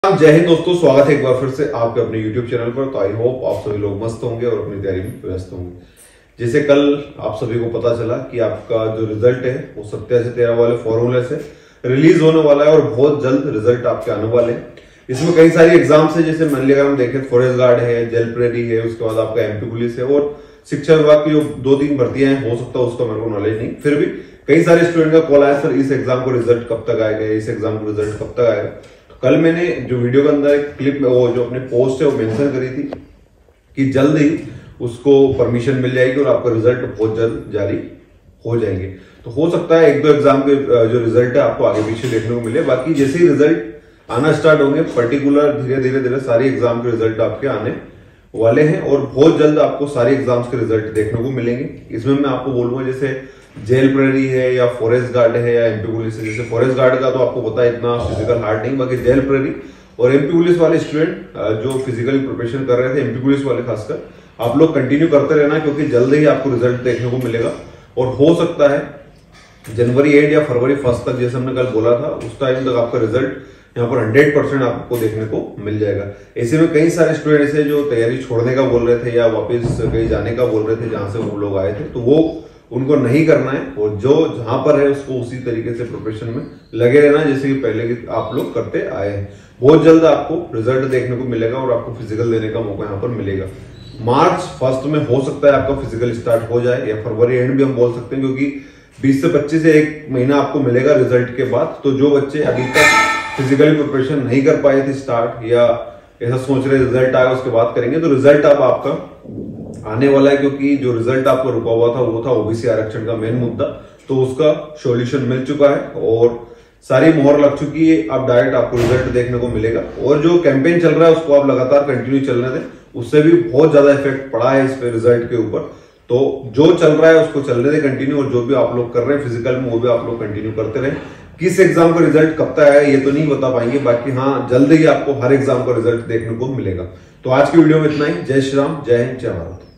जय हिंद दोस्तों, स्वागत है एक बार फिर से आपके अपने YouTube चैनल पर। तो आई होप आप सभी लोग मस्त होंगे और अपनी तैयारी में व्यस्त होंगे। जैसे कल आप सभी को पता चला कि आपका जो रिजल्ट है वो 17 से 13 वाले फॉर्मूले से रिलीज होने वाला है और बहुत जल्द रिजल्ट आपके आने वाले हैं। इसमें कई सारी एग्जाम्स है, जैसे मान लिया अगर हम देखें फॉरेस्ट गार्ड है, जेल प्रेरी है, उसके बाद आपका MP पुलिस है और शिक्षा विभाग की जो 2-3 भर्तियां हैं, हो सकता है उसका मेरे को नॉलेज नहीं, फिर भी कई सारे स्टूडेंट का कॉल आया, सर इस एग्जाम को रिजल्ट कब तक आएगा, इस एग्जाम को रिजल्ट कब तक आएगा। कल मैंने जो वीडियो के अंदर एक क्लिप में वो जो अपने पोस्ट है वो मेंशन करी थी कि जल्द ही उसको परमिशन मिल जाएगी और आपका रिजल्ट बहुत जल्द जारी हो जाएंगे। तो हो सकता है 1-2 एग्जाम के जो रिजल्ट है आपको आगे पीछे देखने को मिले। बाकी जैसे ही रिजल्ट आना स्टार्ट होंगे, पर्टिकुलर धीरे धीरे सारे एग्जाम के रिजल्ट आपके आने वाले हैं और बहुत जल्द आपको सारे एग्जाम्स के रिजल्ट देखने को मिलेंगे। इसमें मैं आपको बोलूंगा जैसे जेल प्रेरी है या फॉरेस्ट गार्ड है या MP पुलिस है। जैसे फॉरेस्ट गार्ड का तो आपको पता है इतना फिजिकल हार्ड नहीं, बाकी जेल प्रेरी और MP पुलिस वाले स्टूडेंट जो फिजिकली प्रिपरेशन कर रहे थे, MP पुलिस वाले खासकर, आप लोग कंटिन्यू करते रहना क्योंकि जल्द ही आपको रिजल्ट देखने को मिलेगा और हो सकता है जनवरी एंड या फरवरी 1 तक, जैसे हमने कल बोला था, उस टाइम तक आपका रिजल्ट यहाँ पर 100% आपको देखने को मिल जाएगा। ऐसे में कई सारे स्टूडेंट ऐसे जो तैयारी छोड़ने का बोल रहे थे या वापस कहीं जाने का बोल रहे थे जहां से वो लोग आए थे, तो वो उनको नहीं करना है और जो जहां पर है उसको उसी तरीके से प्रिपरेशन में लगे रहना जैसे कि पहले आप लोग करते आए हैं। बहुत जल्द आपको रिजल्ट देखने को मिलेगा और आपको फिजिकल देने का मौका यहाँ पर मिलेगा। मार्च 1 में हो सकता है आपका फिजिकल स्टार्ट हो जाए या फरवरी एंड भी हम बोल सकते हैं, क्योंकि 20 से 25 से 1 महीना आपको मिलेगा रिजल्ट के बाद। तो जो बच्चे अभी तक फिजिकली प्रिपरेशन नहीं कर पाए थे स्टार्ट या ऐसा सोच रहे रिजल्ट आएगा उसके बाद करेंगे, तो रिजल्ट अब आपका आने वाला है, क्योंकि जो रिजल्ट आपका रुका हुआ था वो था OBC आरक्षण का मेन मुद्दा। तो उसका सॉल्यूशन मिल चुका है और सारी मोहर लग चुकी है। अब डायरेक्ट आपको रिजल्ट देखने को मिलेगा और जो कैंपेन चल रहा है उसको आप लगातार कंटिन्यू चलने दें, उससे भी बहुत ज्यादा इफेक्ट पड़ा है इस पे रिजल्ट के ऊपर। तो जो चल रहा है उसको चलने दें कंटिन्यू और जो भी आप लोग कर रहे हैं फिजिकल में वो भी आप लोग कंटिन्यू करते रहें। किस एग्जाम का रिजल्ट कब तक आएगा ये तो नहीं बता पाएंगे, बाकी हाँ जल्द ही आपको हर एग्जाम का रिजल्ट देखने को मिलेगा। तो आज की वीडियो में इतना ही। जय श्री राम, जय हिंद, जय भारत।